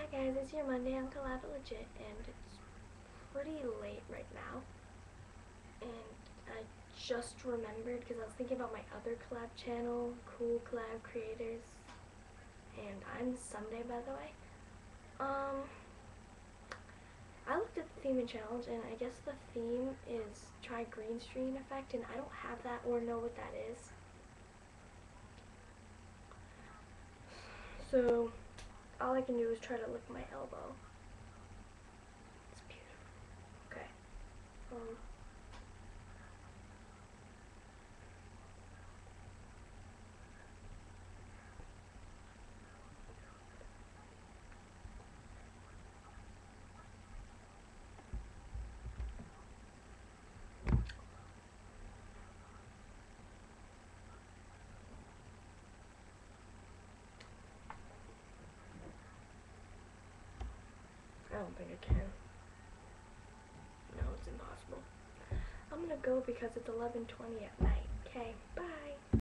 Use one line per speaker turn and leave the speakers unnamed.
guys, it's your Monday on collabitlegit, and it's pretty late right now, and I just remembered because I was thinking about my other collab channel, Cool Collab Creators, and I'm Sunday, by the way. I looked at the theme and challenge, and I guess the theme is try green screen effect, and I don't have that or know what that is. So all I can do is try to lick my elbow. It's beautiful. Okay. I don't think I can. No, it's impossible. I'm gonna go because it's 11:20 at night. Okay, bye.